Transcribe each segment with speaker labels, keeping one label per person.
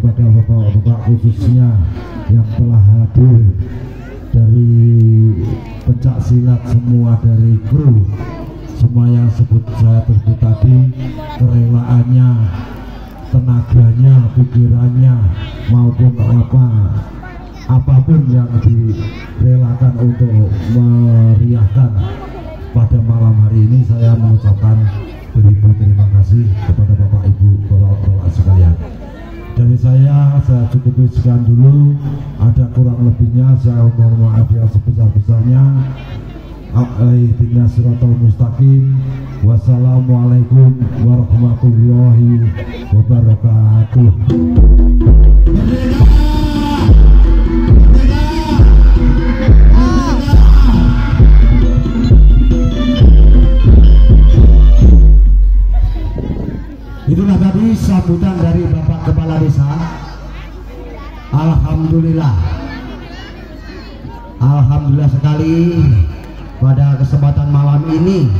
Speaker 1: kepada bapak-bapak khususnya yang telah hadir dari pencak silat, semua dari kru, semua yang saya sebut tadi, kerelaannya, tenaganya, pikirannya maupun apapun yang direlakan untuk meriahkan pada malam hari ini, saya mengucapkan beribu terima kasih kepada Bapak Ibu, Bapak-bapak sekalian. Dari saya cukup sekian dulu. Ada kurang lebihnya saya mohon maaf yang sebesar-besarnya. Ihdinas siratal mustaqim. Wassalamualaikum warahmatullahi wabarakatuh. Itulah tadi sambutan dari Bapak Kepala Desa. Alhamdulillah, alhamdulillah sekali pada kesempatan malam ini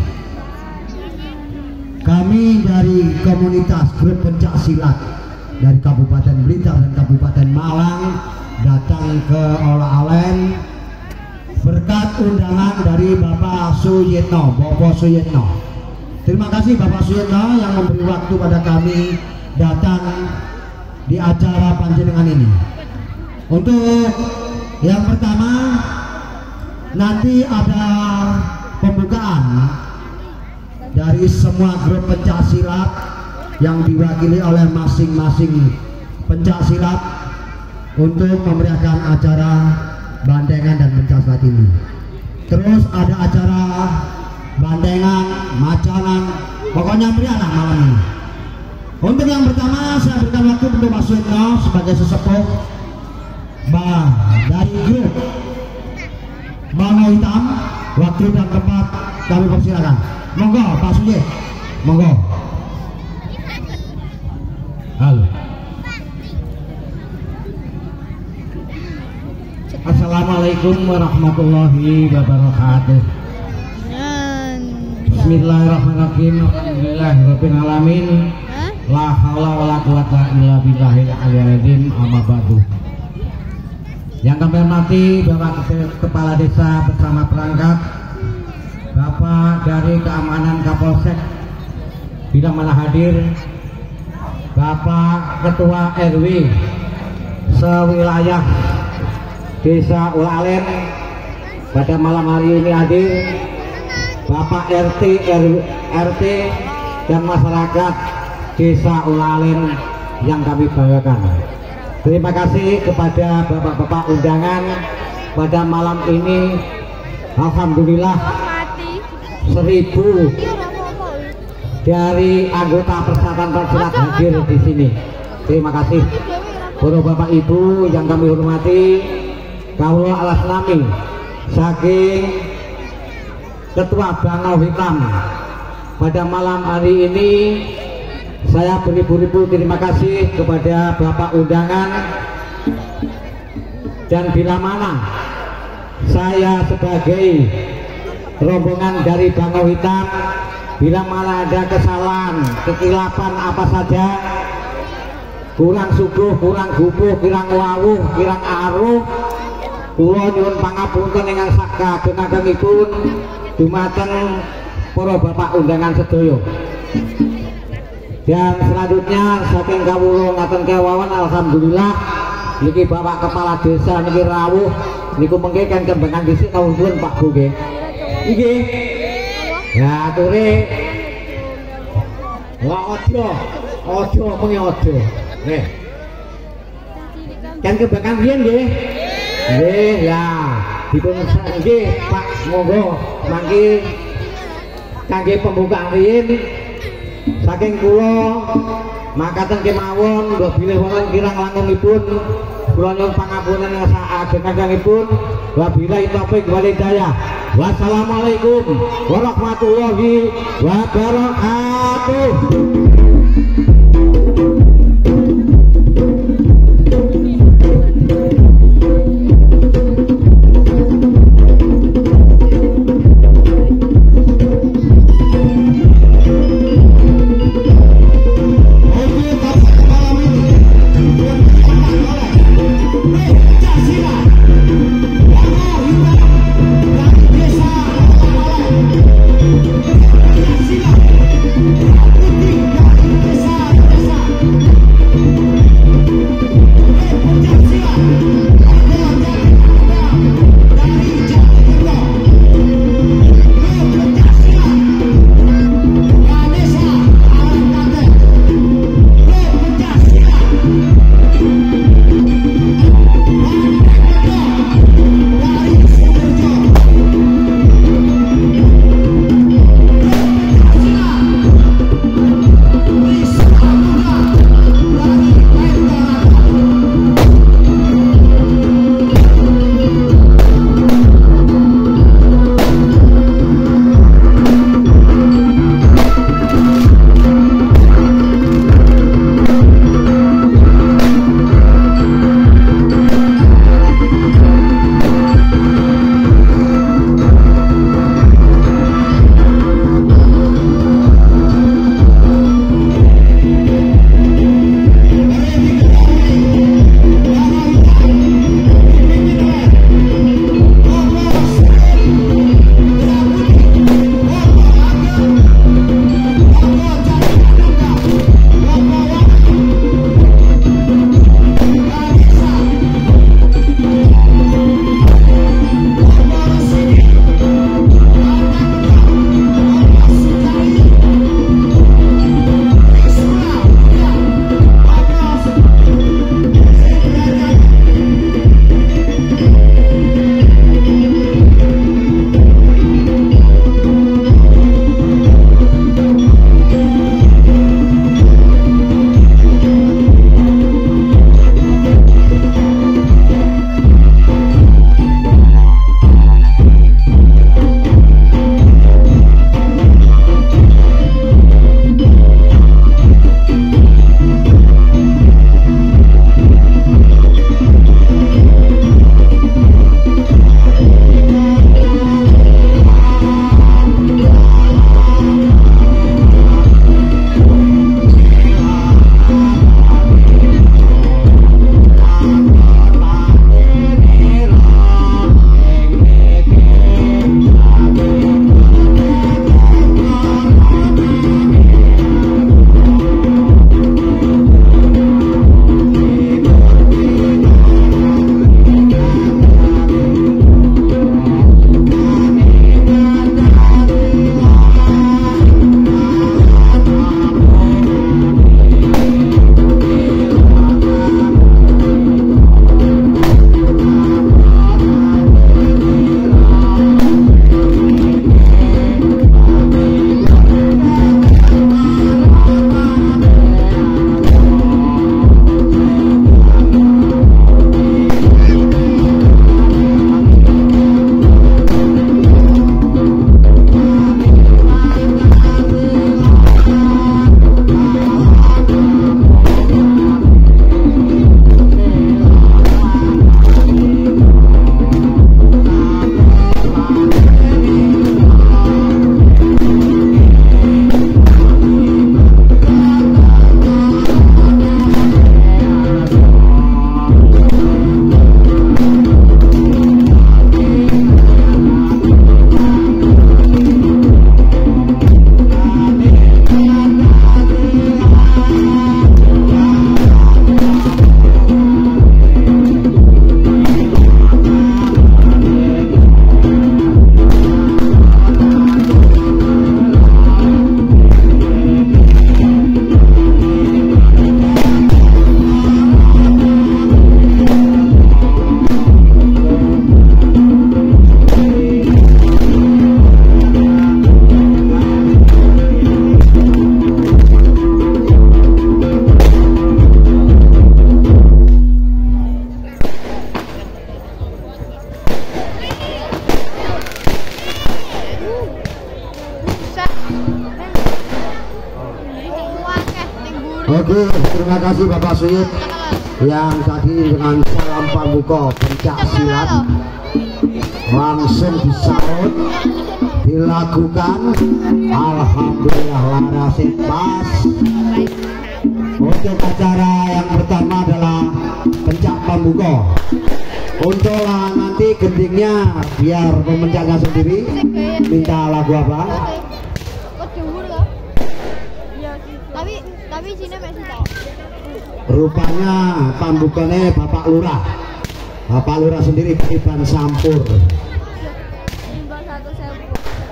Speaker 1: kami dari komunitas grup pencak silat dari Kabupaten Blitar dan Kabupaten Malang datang ke Ola-Alen berkat undangan dari Bapak Suyitno, Bapak Suyitno. Terima kasih Bapak Suyitno yang memberi waktu pada kami datang di acara panjenengan ini. Untuk yang pertama, nanti ada pembukaan dari semua grup pencak silat yang diwakili oleh masing-masing pencak silat untuk memeriahkan acara bandengan dan pencak silat ini. Terus ada acara bandengan, macanan, pokoknya meriah lah malam ini. Untuk yang pertama saya berikan waktu untuk Mas Suyitno sebagai sesepuh dari grup Bangau Hitam. Waktu dan tempat kami persilakan. Monggo Pak Suyit, monggo. Halo. Assalamualaikum warahmatullahi wabarakatuh. Bismillahirrahmanirrahim. Alhamdulillahirabbil alamin. La haula wala quwata illa billahil aliyyil azim. Amma ba'du. Yang kami hormati Bapak Kepala Desa bersama perangkat, Bapak dari Keamanan Kapolsek bila mana hadir, Bapak Ketua RW sewilayah Desa Ola-Alen pada malam hari ini hadir, Bapak RT dan masyarakat Desa Ola-Alen yang kami banggakan. Terima kasih kepada bapak-bapak undangan pada malam ini. Alhamdulillah 1000 dari anggota Persatuan Pensilat hadir di sini. Terima kasih para bapak ibu yang kami hormati. Kawula alas nami saking Ketua Bangau Hitam pada malam hari ini, saya beribu-ribu terima kasih kepada bapak undangan. Dan bila mana saya sebagai rombongan dari Bangau Hitam, bila mana ada kesalahan, kekilapan apa saja, kurang suguh, kurang gubuh, kurang wawuh, kurang aruh, kula nyuwun pangapunten ingkang sak kageng-agengipun dumateng para bapak undangan sedaya. Dan selanjutnya saking kawula ngaten kewawan, alhamdulillah niki Bapak Kepala Desa niki rawuh niku mengke kan kembangan dhisik kawula Pak Bu nggih. Nggih. Ya ature ojo mengi ojo. Nggih. Kan kembangan riyen nggih. Nggih ya. Dipun nggih Pak monggo mangke kangge pembukaan riyen saking kula makaten kemawon nggih bilih wonten kirang langkungipun kula nyuwun pangapunten sak ageng-agengipun. Wabillahi taufik wal hidayah. Wassalamualaikum warahmatullahi wabarakatuh. Oke, malam ini Oke, terima kasih Bapak Suyit yang tadi dengan salam pambuka pencak silat langsung disaut dilakukan. Alhamdulillah larasnya pas. Untuk acara yang pertama adalah pencak pambuka. Untuk nanti gendingnya biar pemencaknya sendiri minta lagu apa?
Speaker 2: Tapi sini masih tahu.
Speaker 1: Rupanya pambukane Bapak Lurah. Bapak Lurah sendiri Iban Sampur.
Speaker 2: Timbang 1.000.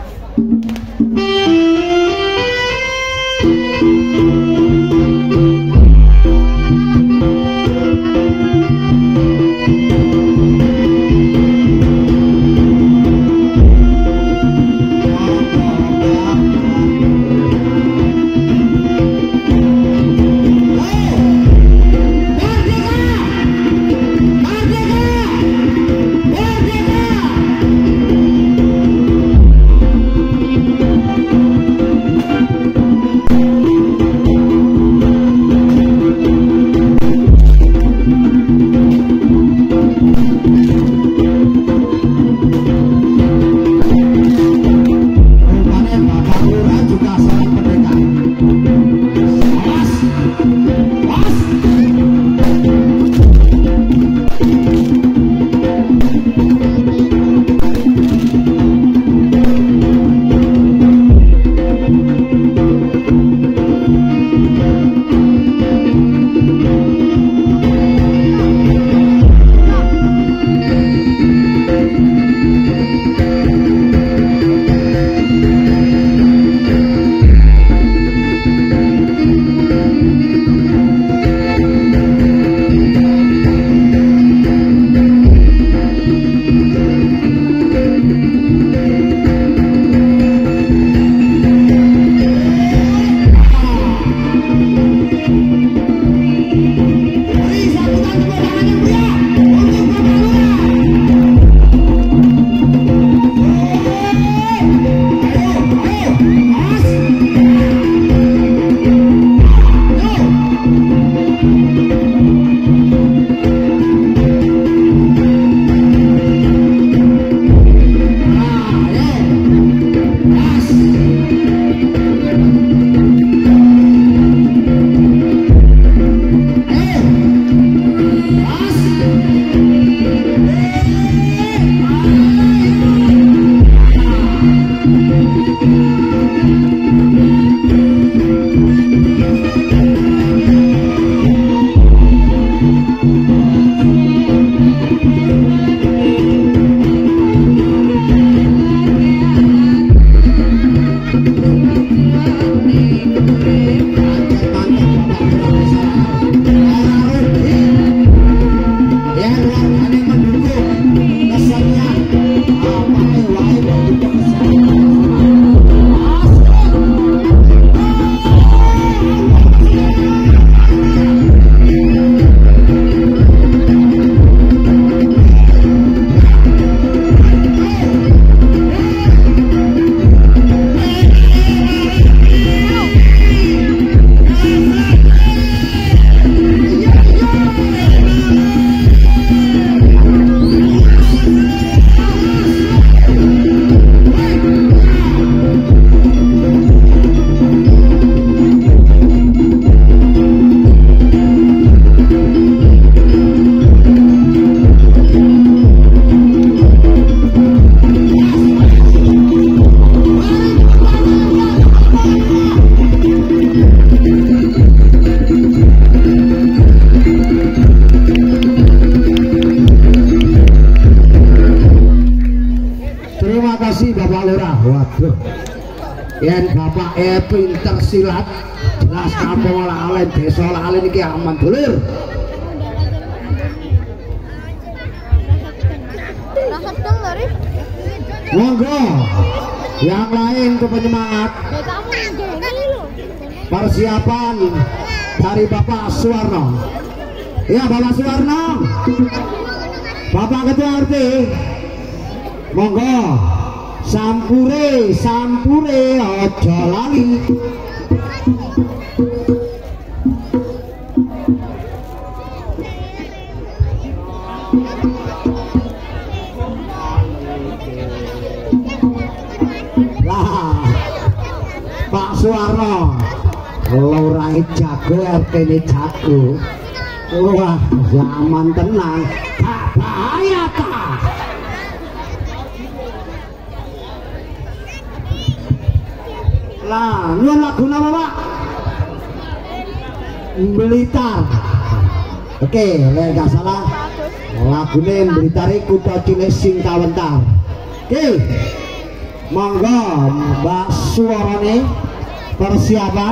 Speaker 1: Waduh, yen bapak pinter silat, jelas kampung Lalen, desa Lalen iki aman dulur. Monggo, yang lain ke penyemangat. Persiapan dari Bapak Suwarno. Ya Bapak Suwarno, Bapak Ketua RT. Monggo. Sampure, sampure, ojo lali. Suwarno lurahe jago RT-ne jago. Wah zaman tenang gak bahaya ta. Lah nyuwun lagu nama Pak Blitar. Oke lek gak salah lagune Blitar iku kutha cilik sing kawentar. Oke monggo Mbak Suwarane persiapan.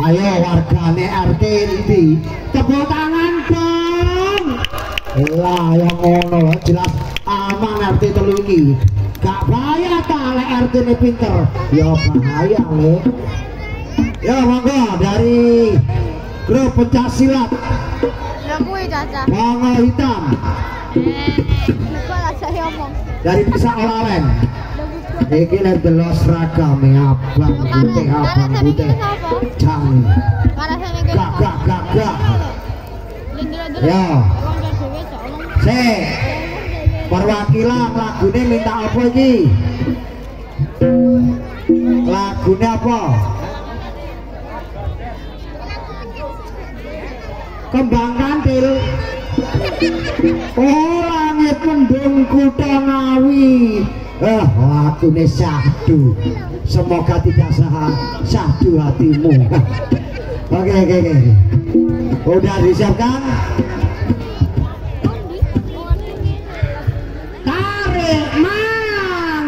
Speaker 1: Ayo wargane RT ini tepuk tangan dong. Lah yang ngono jelas aman RT telu iki. Gak bahaya ta lek RT ne pinter. Ya bahaya le. Ya monggo dari grup pencak silat.
Speaker 2: Lah kuwi Caca.
Speaker 1: Monggo hitam.
Speaker 2: Lupa lah saya omong.
Speaker 1: Dari Desa Olalen. Iki lek delok seragam abang putih abang putih. Jang. Gagah. Ya. Se. Perwakilan lagune minta apa iki? Lagune apa? Kembang Kantil. Oh, langit mendung Kutha Ngawi. Lagune syahdu. Semoga tidak syahdu hatimu. Oke. Udah disiapkan? Tarik mang.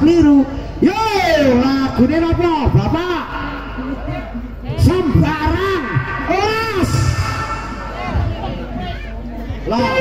Speaker 1: keliru. Yo, lagune apa, Bapak? Sembarang. Las. Lah.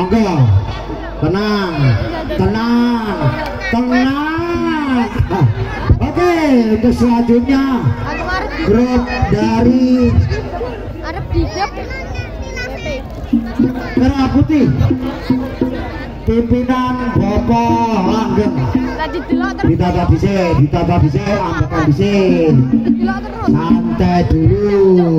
Speaker 1: monggo tenang tenang tenang. Oke, untuk selanjutnya grup dari Merah Putih pimpinan Bapak Langgeng. Ditata bisa ambekan bisa santai dulu.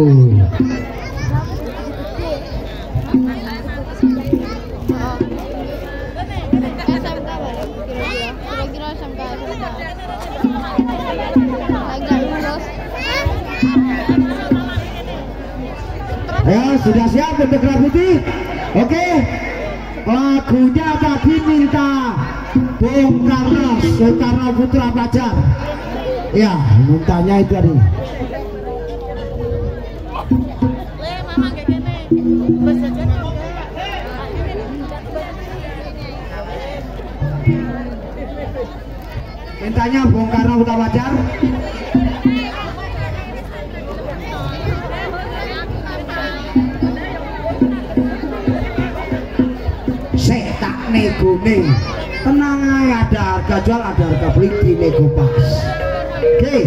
Speaker 1: Ya, sudah siap untuk Merah Putih? Oke. Lagunya tadi minta Bung Carlos Soekarno Putra Fajar. Ya, mintanya itu tadi. Mintanya Bung Carlo Putra Fajar. Nego nih, tenang aja, ada harga jual, ada harga beli di nego pas. Oke.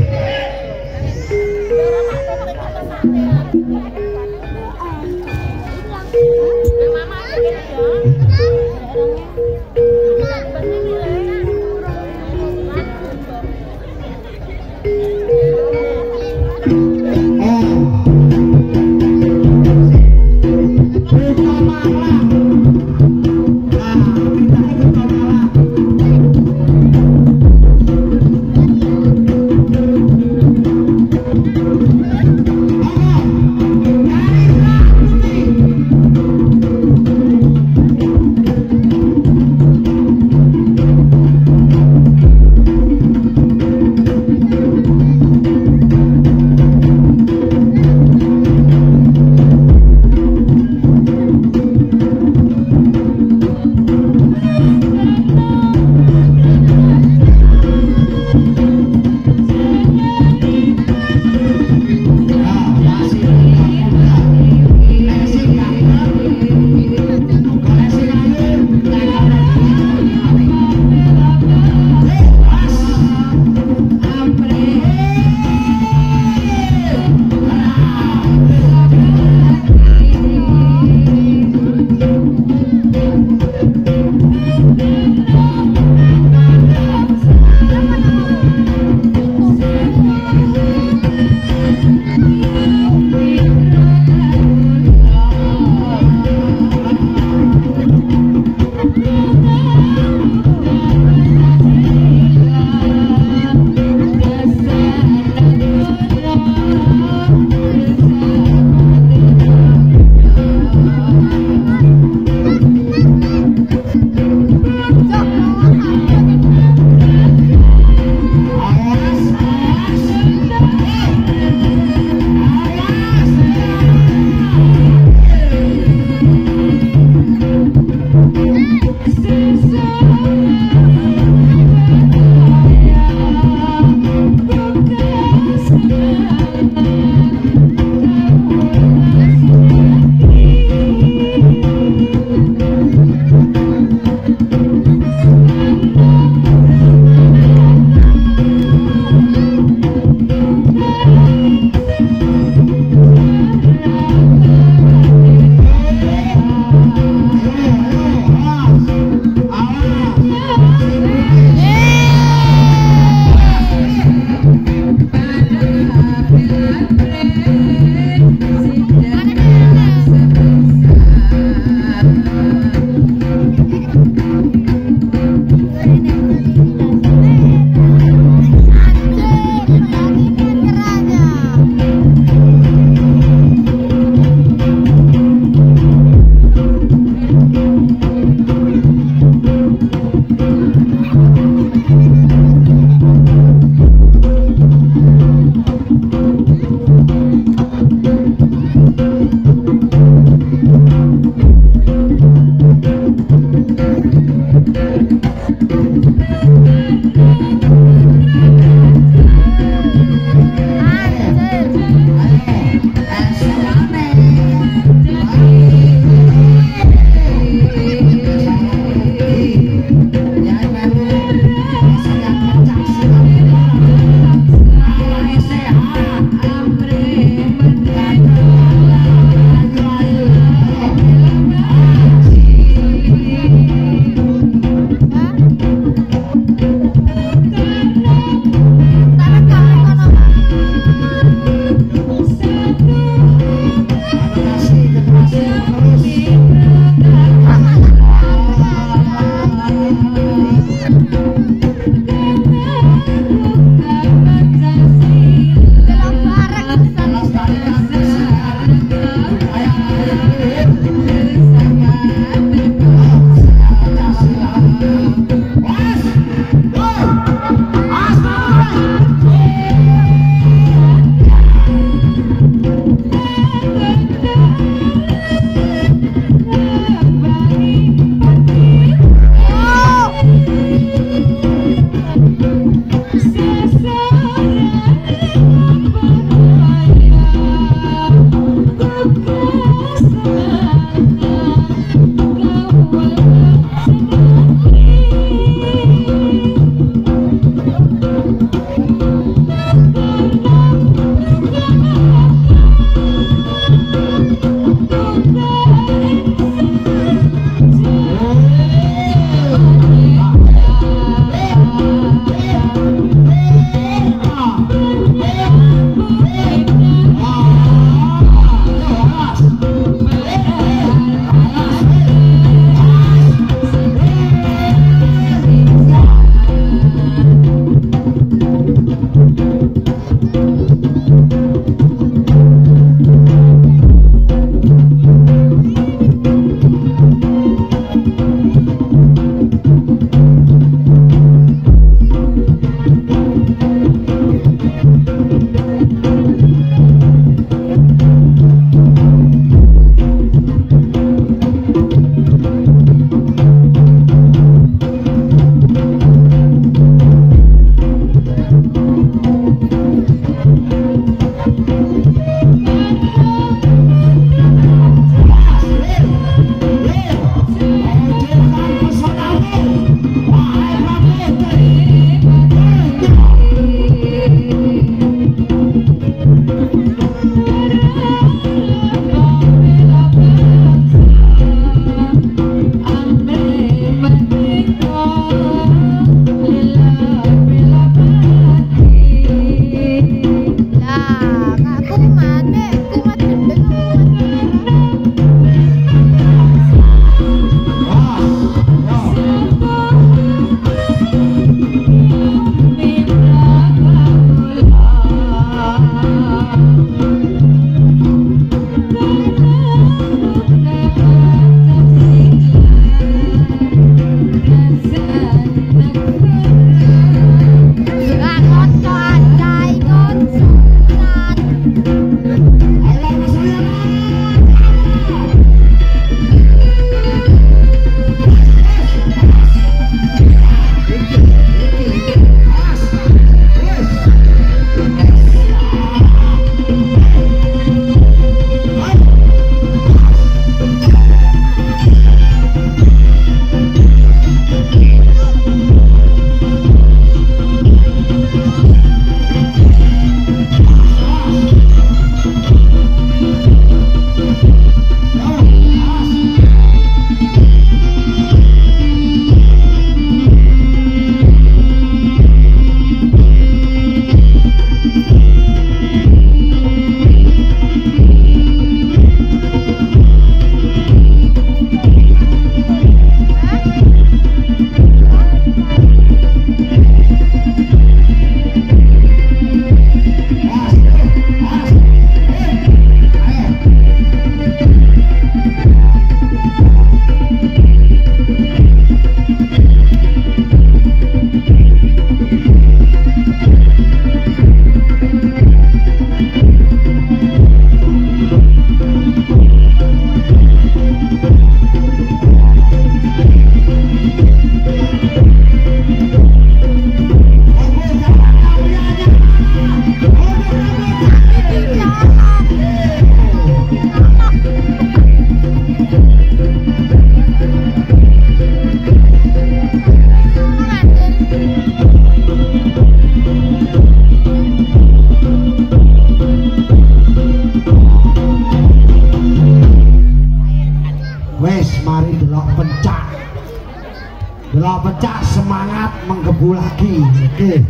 Speaker 1: menggebu lagi. Oke.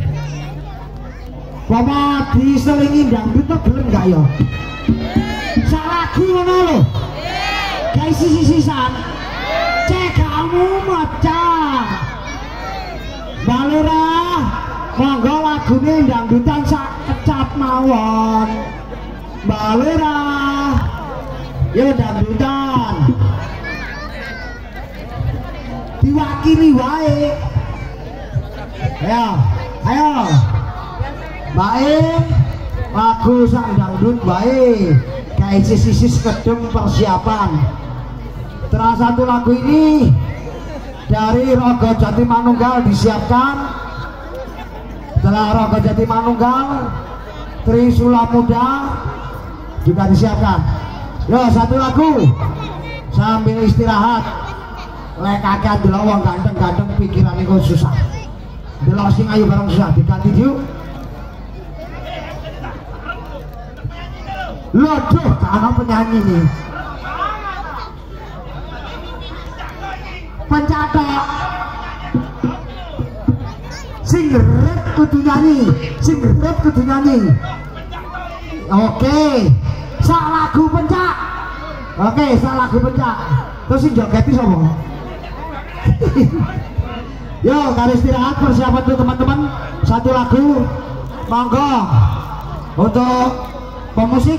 Speaker 1: Bapak diselingi dangdut tuh gelem gak ya? Sak lagu ngono lho. Kayak sisi-sisan. Cek kamu macam. Balera, monggo lagune dangdutan sak kecap mawon. Balera. Yo dangdutan. Diwakili wae. Ayo. Baik, lagu sang dangdut baik. Kayak sis kedem persiapan. Setelah satu lagu ini dari Rogo Jati Manunggal disiapkan. Setelah Rogo Jati Manunggal, Trisula Muda juga disiapkan. Yo satu lagu sambil istirahat. Lek kakek delok wong ganteng-ganteng pikiran iku susah. Delok sing ayu bareng susah diganti yuk. Lodoh, karena penyanyi nih. Pencatat. Sing rap kudu nyanyi. Oke. Sak lagu pencak. Terus sing jogeti sapa? Yo, kali istirahat persiapan tuh teman-teman. Satu lagu. Monggo. Untuk pemusik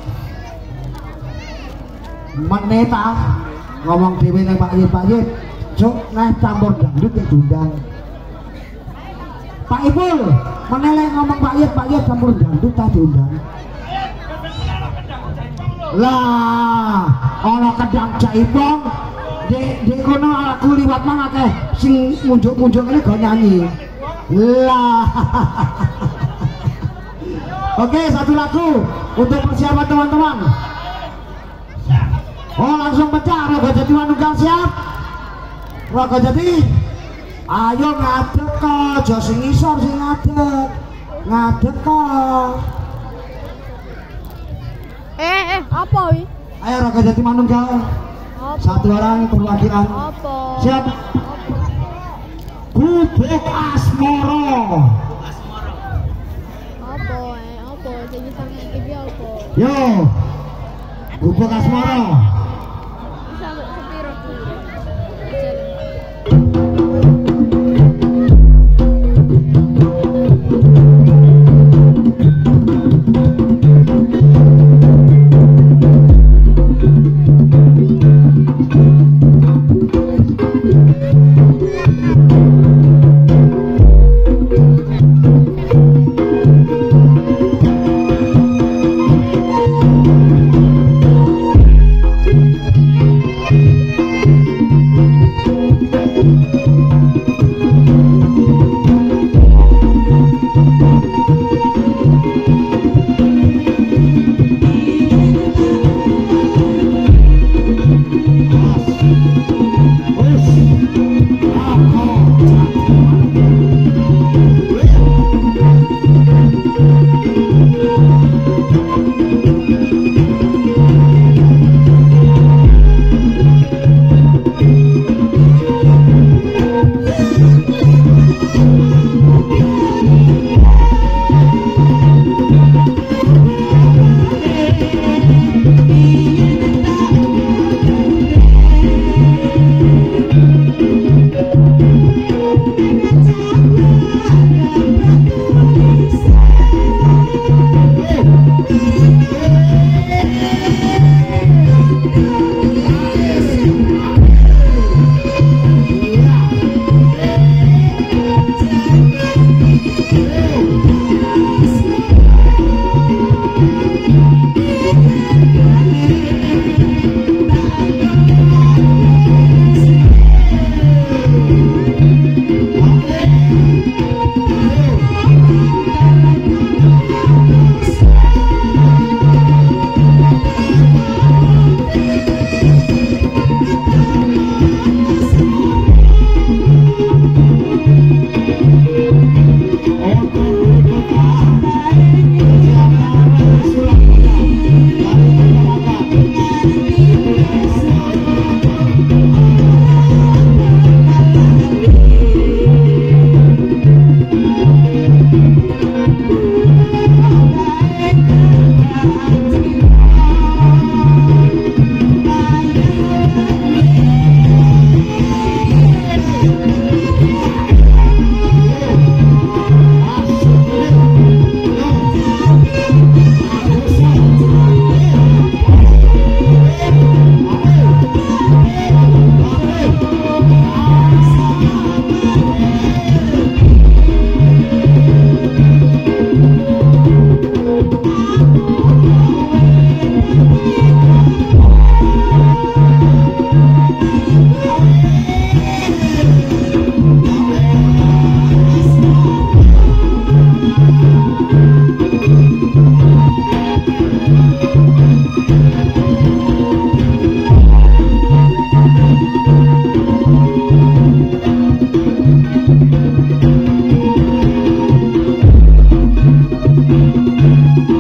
Speaker 1: meneta ngomong dhewe nang Pak Yit cuk nah campur dangdut yang diundang Pak Ipul meneleh ngomong Pak Yit campur dangdut tak diundang lah ana kedang jaipong di kono aku liwat mang akeh sing munjuk-munjuk ini go nyanyi lah. Oke, satu lagu untuk persiapan teman-teman. Oh, langsung pecah. Rogo Jati Manunggal siap. Rogo Jati, ayo ngadeg kok, aja sing ngisor sing ngadeg kok.
Speaker 2: Apa ini?
Speaker 1: Ayo Rogo Jati Manunggal. Satu orang perwakilan.
Speaker 2: Apa?
Speaker 1: Siap. Gubuk Asmoro. Yo, Gubuk Asmoro.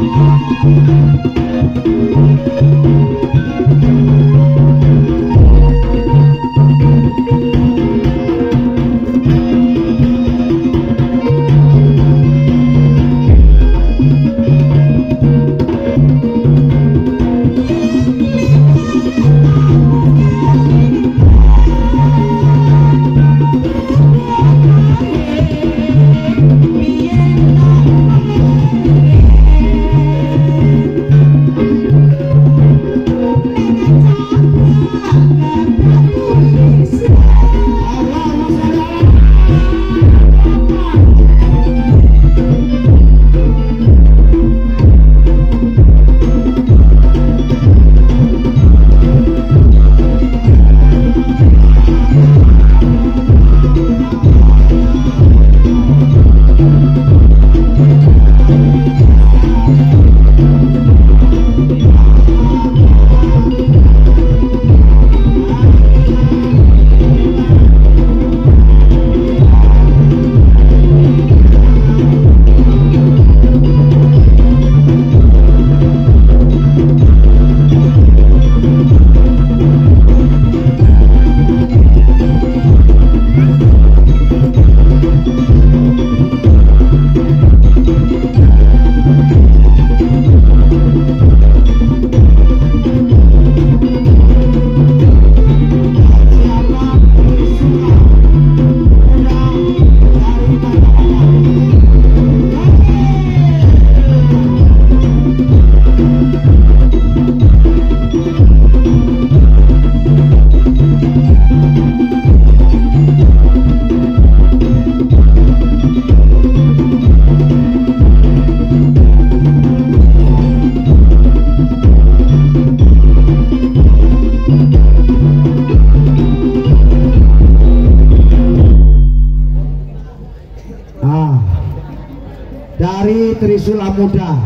Speaker 1: dari Trisula Muda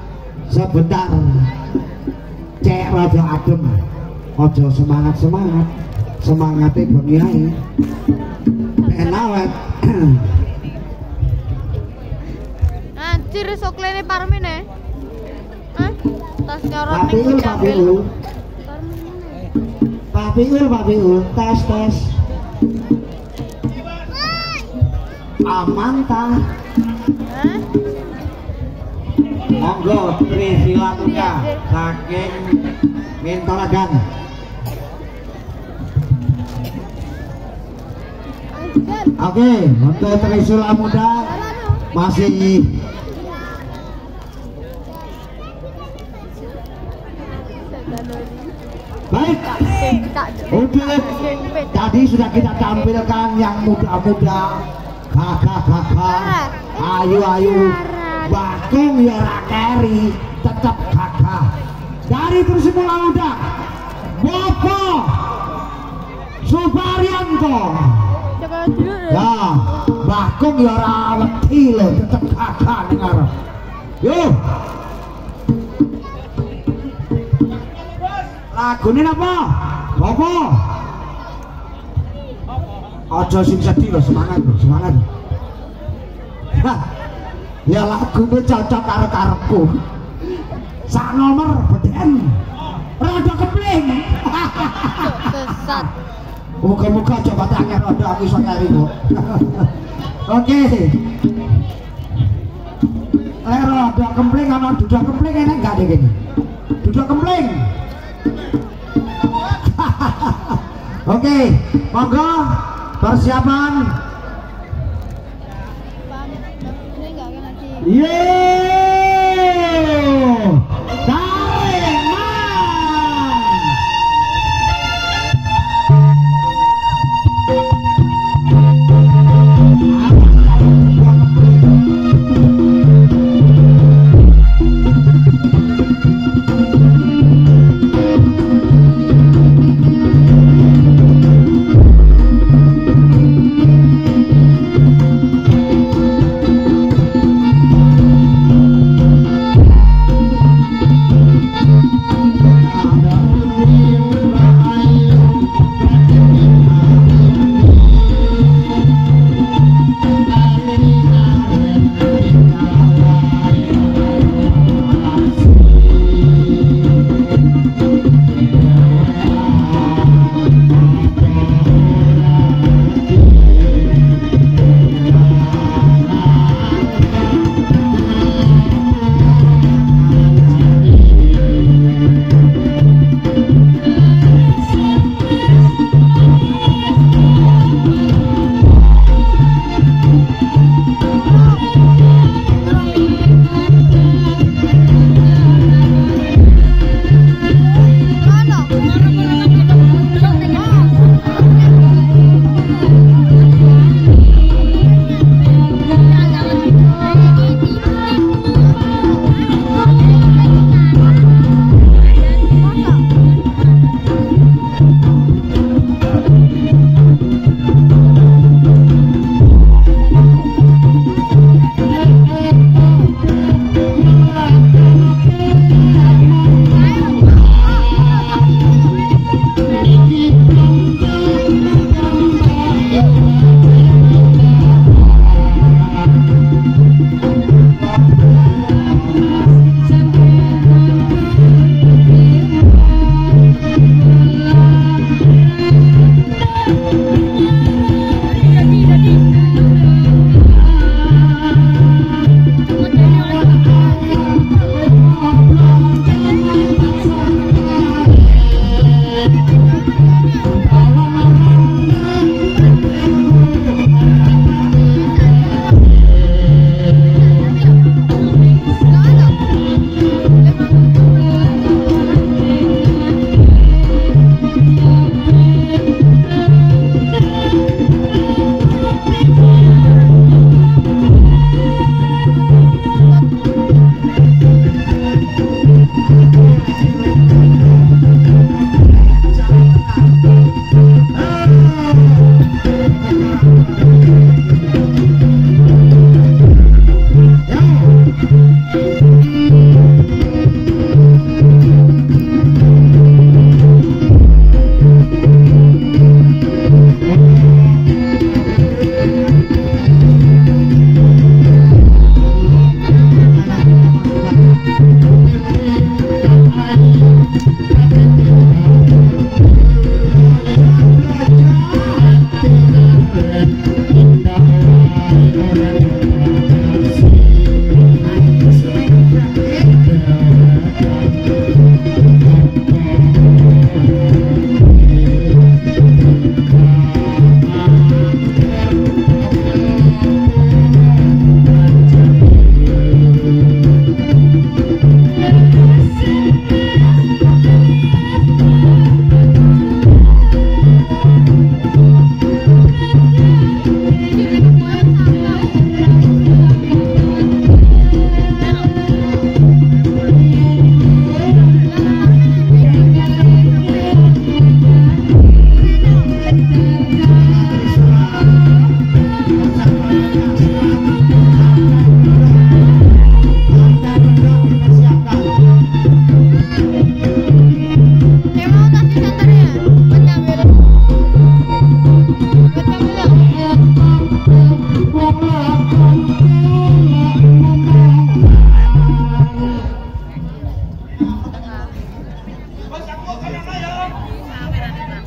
Speaker 1: sebentar cek raja adem ojo semangat semangatnya bengiai penawet
Speaker 2: anjir soklene parmene tas karo
Speaker 1: Papiul tes aman ta monggo Trisula Muda saking Mentolagan. Oke, untuk Trisula Muda masih baik. Untuk tadi sudah kita tampilkan yang muda-muda, kakak-kakak, ayu-ayu, Bakung ya rakeri, tetap kakak. Dari Trisula Muda, Bapak Suparyanto. Ya, Bakung ya rawati loh, tetap kakak dengar. Yuk. Lagu ini apa? Bapak. Ojo sing sedih loh, semangat. Hah. Ya lagu ini cocok karo karepku. Sak nomor beden. Rada kepling.
Speaker 2: Sesat.
Speaker 1: Muga-muga coba tangan roda aku iso nyari kok. Oke. Roda kempling ana duda kempling enak enggak deh gini. Duda kempling. Oke, monggo persiapan. Yeay, tarik man.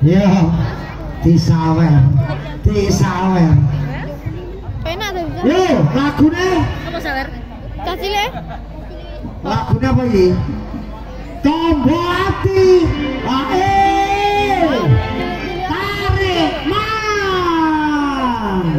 Speaker 1: Yo, disawer.
Speaker 2: Penak tuh bisa.
Speaker 1: Yo, lagune.
Speaker 2: Apa sawer? Cacile.
Speaker 1: Lagune apa iki? Tombo ati. Ae. Tarik man.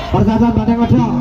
Speaker 1: Persatuan Banteng Ledok.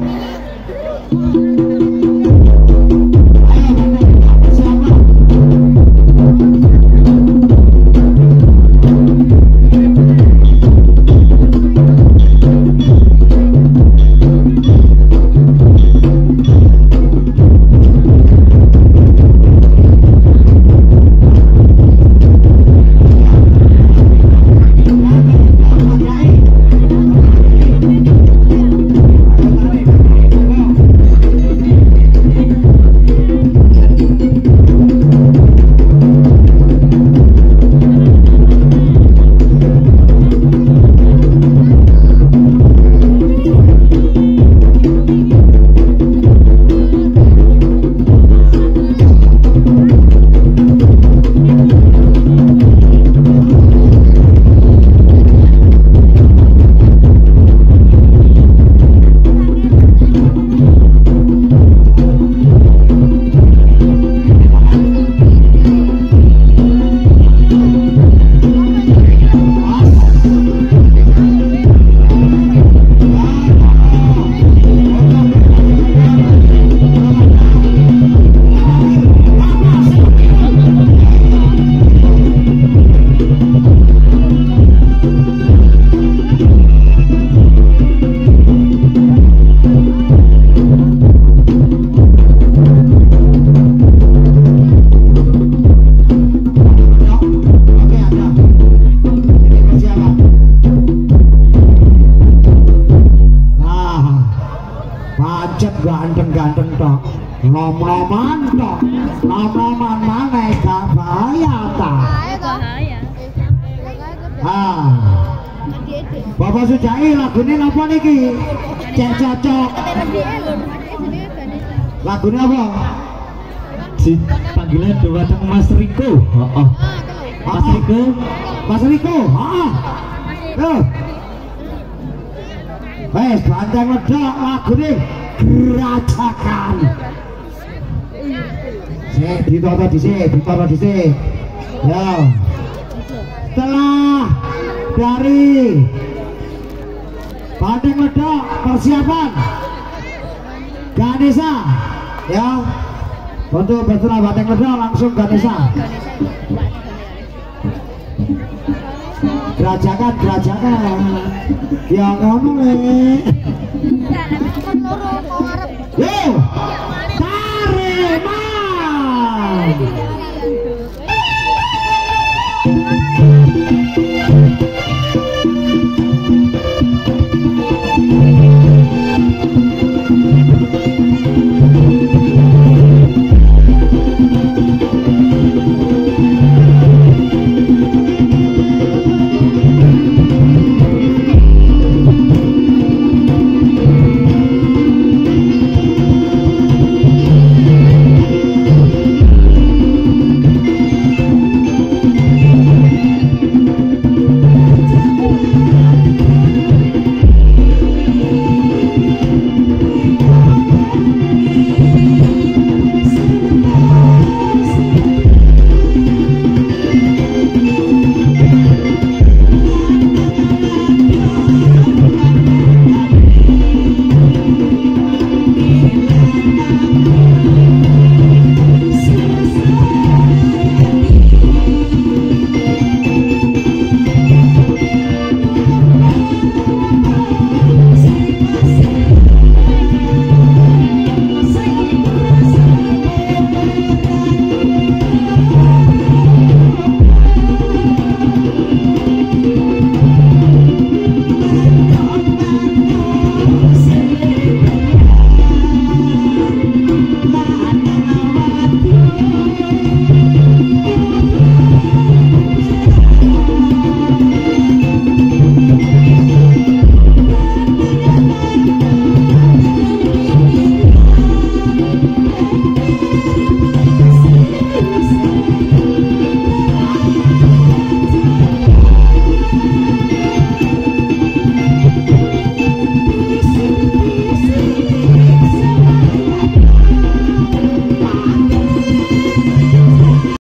Speaker 1: Ganteng-ganteng tok, nom-noman tok, nom-noman mana gak bahaya tak? Bapak Sujai lagunya apa niki? Cek cocok. Lagunya apa?
Speaker 3: Si panggilan doa Mas Riko. Mas Riko.
Speaker 1: Mas Riko. Wes Banteng Ledok lagunya Gerajakan. Ditoto dhisik. Ya. Setelah dari Banteng Ledok persiapan Ganesha ya. Untuk bersetelah Banteng Ledok langsung Ganesha. Gerajakan yang ngono le.